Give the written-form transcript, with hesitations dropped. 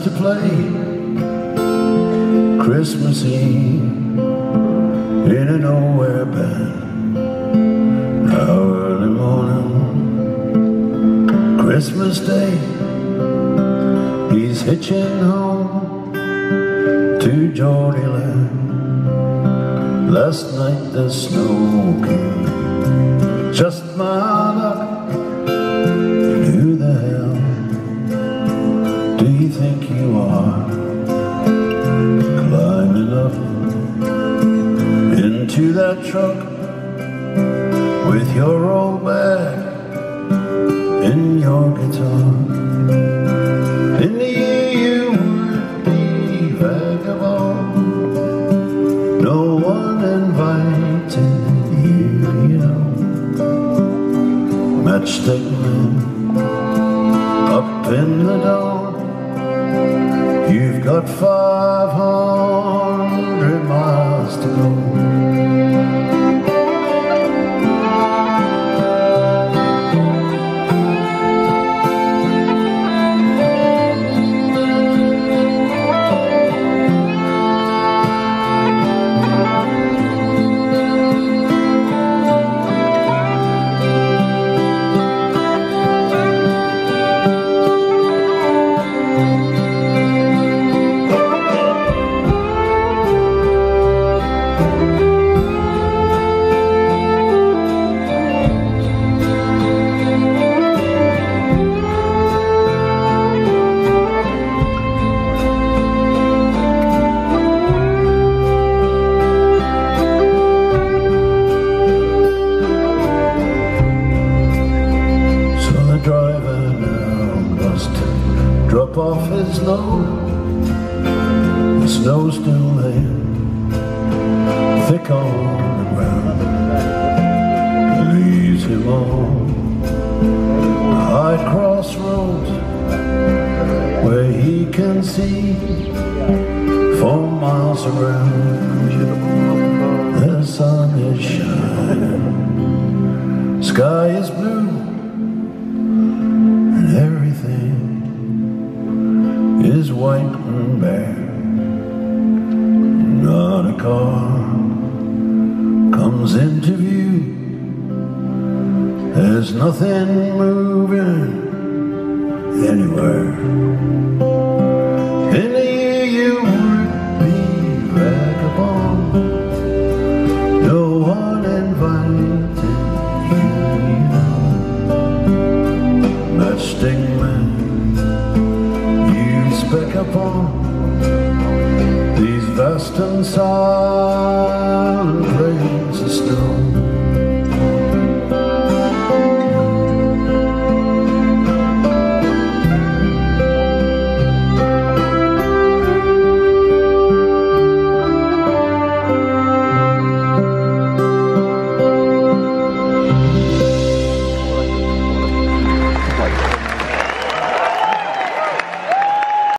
to play Christmas Eve in a nowhere band. Now early morning, Christmas Day, he's hitching home to Geordieland. Last night the snow came, just my luck. Who the hell do you think you are, climbing up into that truck with your old bag and your guitar? In the year you would be vagabond, no one invited you, you know. Matchstick Man up in the dawn, you've got 500 miles to go. Drop off his load, the snow's still there, thick on the ground. Leaves him on the high crossroads where he can see 4 miles around. The sun is shining, sky is blue, and everything is white and bare. Not a car comes into view, there's nothing moving anywhere. In the year you would be vagabond, no one invited you, you know. Matchstick Man, back upon these vast and silent places.